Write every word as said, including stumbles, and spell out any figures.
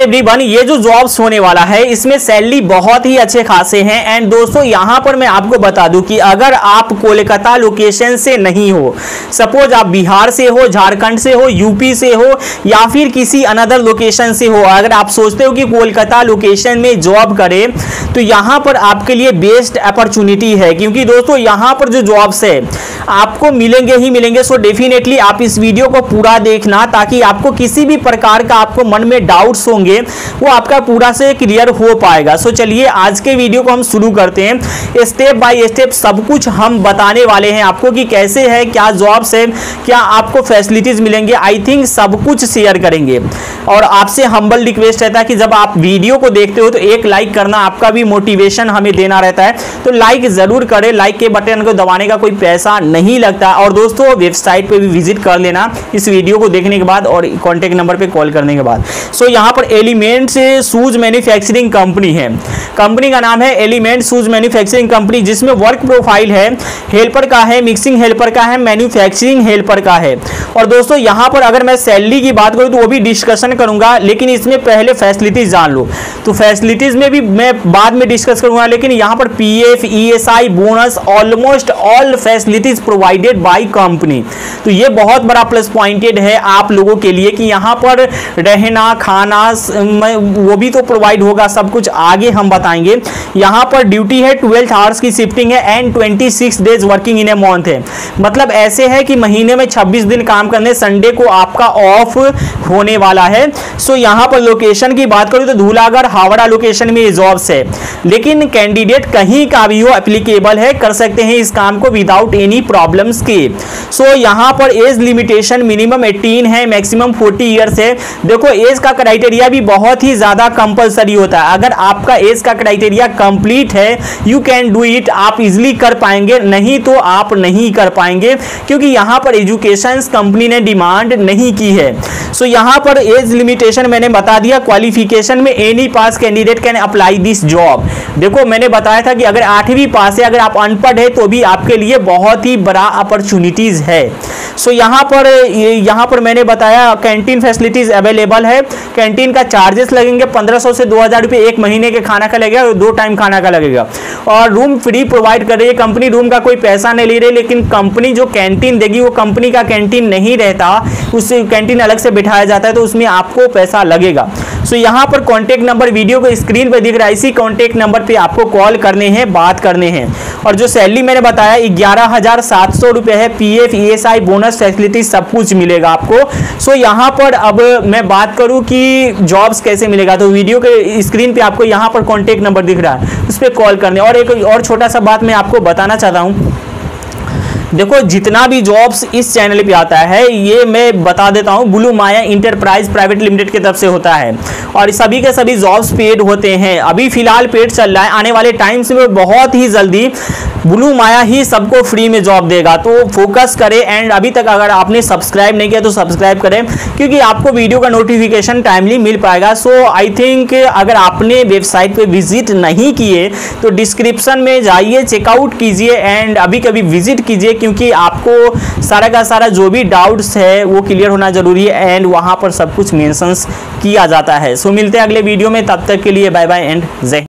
Everyone, ये जो jobs होने वाला है इसमें सैलरी बहुत ही अच्छे खासे हैं। एंड दोस्तों यहां पर मैं आपको बता दूं कि अगर आप कोलकाता लोकेशन से नहीं हो, सपोज आप बिहार से हो, झारखंड से हो, यूपी से हो या फिर किसी अनदर लोकेशन से हो, अगर आप सोचते हो कि कोलकाता लोकेशन में जॉब करें तो यहां पर आपके लिए बेस्ट अपॉर्चुनिटी है, क्योंकि दोस्तों यहां पर जो जॉब्स है आपको मिलेंगे ही मिलेंगे। सो डेफिनेटली आप इस वीडियो को पूरा देखना ताकि आपको किसी भी प्रकार का आपको मन में डाउट्स होंगे वो आपका पूरा से क्लियर हो पाएगा। सो चलिए आज के वीडियो को हम शुरू करते हैं। स्टेप बाय स्टेप सब कुछ हम बताने वाले हैं आपको कि कैसे है, क्या जॉब्स है, क्या आपको फैसिलिटीज मिलेंगे। आई थिंक सब कुछ शेयर करेंगे और आपसे हम्बल रिक्वेस्ट रहता है कि जब आप वीडियो को देखते हो तो एक लाइक करना, आपका भी मोटिवेशन हमें देना रहता है, तो लाइक जरूर करें। लाइक के बटन को दबाने का कोई पैसा नहीं लगता। और दोस्तों वेबसाइट पे भी विजिट कर लेना इस वीडियो को देखने के बाद और कॉन्टेक्ट नंबर पे कॉल करने के बाद। सो यहाँ पर एलिमेंट्स शूज मैन्युफैक्चरिंग कंपनी है, कंपनी का नाम है एलिमेंट शूज मैन्युफैक्चरिंग कंपनी, जिसमें वर्क प्रोफाइल है हेल्पर का है, मिक्सिंग हेल्पर का है, मैन्युफैक्चरिंग हेल्पर का है। और दोस्तों यहाँ पर अगर मैं सैलरी की बात करूँ तो वो भी डिस्कशन करूंगा, लेकिन इसमें पहले फैसिलिटीज जान लो। तो फैसिलिटीज में भी मैं बाद में डिस्कस करूंगा, लेकिन यहाँ पर PF, ESI, bonus, almost all facilities provided by company. तो ये बहुत बड़ा प्लस पॉइंटेड है आप लोगों के लिए कि यहाँ पर रहना, खाना वो भी तो प्रोवाइड होगा, सब कुछ आगे हम बताएंगे। यहाँ पर ड्यूटी है ट्वेल्व आवर्स की शिफ्टिंग है एंड छब्बीस days working in a month है। मतलब ऐसे है कि महीने में छब्बीस दिन काम करने, संडे को आपका ऑफ होने वाला है। सो यहाँ पर लोकेशन की बात करूँ तो धूलागढ़ हावड़ा लोकेशन में ये जॉब्स है, लेकिन कैंडिडेट कहीं का भी हो एप्लीकेबल है, कर सकते हैं इस काम को विदाउट एनी प्रॉब्लम्स के। सो यहाँ पर एज लिमिटेशन मिनिमम अठारह है, मैक्सिमम चालीस इयर्स है। देखो एज का क्राइटेरिया भी बहुत ही ज्यादा कंपलसरी होता है। अगर आपका एज का क्राइटेरिया कंप्लीट है यू कैन डू इट, आप इजिली कर पाएंगे, नहीं तो आप नहीं कर पाएंगे, क्योंकि यहाँ पर एजुकेशन कंपनी ने डिमांड नहीं की है। सो यहाँ पर एज लिमिटेशन मैंने बता दिया। क्वालिफिकेशन में any pass candidate can apply this job. देखो मैंने बताया था कि अगर आठवीं पास है, अगर आप अनपढ़ है तो भी आपके लिए बहुत ही बड़ा अपॉर्चुनिटीज है। सो यहाँ पर यहाँ पर मैंने बताया कैंटीन फैसिलिटीज अवेलेबल है। कैंटीन का चार्जेस लगेंगे पंद्रह सौ से दो हज़ार रुपये एक महीने के खाना का लगेगा और दो टाइम खाना का लगेगा। और रूम फ्री प्रोवाइड कर रही है कंपनी, रूम का कोई पैसा नहीं ले रही, लेकिन कंपनी जो कैंटीन देगी वो कंपनी का कैंटीन नहीं रहता, उस कैंटीन अलग से बिठाया जाता है, तो उसमें आपको पैसा लगेगा। सो यहाँ पर कॉन्टेक्ट नंबर वीडियो को स्क्रीन पर दिख रहा है, इसी कॉन्टेक्ट नंबर पे आपको कॉल करने हैं, बात करने हैं। और जो सैलरी मैंने बताया ग्यारह हजार सात सौ रुपये है, पीएफ, ईएसआई, बोनस फैसिलिटी सब कुछ मिलेगा आपको। सो यहाँ पर अब मैं बात करूँ कि जॉब्स कैसे मिलेगा, तो वीडियो के स्क्रीन पे आपको यहाँ पर कॉन्टेक्ट नंबर दिख रहा है, उस पर कॉल करने। और एक और छोटा सा बात मैं आपको बताना चाहता हूँ, देखो जितना भी जॉब्स इस चैनल पे आता है ये मैं बता देता हूँ blue Maya enterprise private limited की तरफ से होता है, और सभी के सभी जॉब्स पेड होते हैं। अभी फिलहाल पेड चल रहा है, आने वाले टाइम्स में बहुत ही जल्दी ब्लू माया ही सबको फ्री में जॉब देगा। तो फोकस करें, एंड अभी तक अगर आपने सब्सक्राइब नहीं किया तो सब्सक्राइब करें, क्योंकि आपको वीडियो का नोटिफिकेशन टाइमली मिल पाएगा। सो आई थिंक अगर आपने वेबसाइट पे विजिट नहीं किए तो डिस्क्रिप्शन में जाइए, चेकआउट कीजिए एंड अभी कभी विजिट कीजिए, क्योंकि आपको सारा का सारा जो भी डाउट्स है वो क्लियर होना जरूरी है एंड वहाँ पर सब कुछ मेंशंस किया जाता है। सो मिलते हैं अगले वीडियो में, तब तक के लिए बाय बाय एंड जय।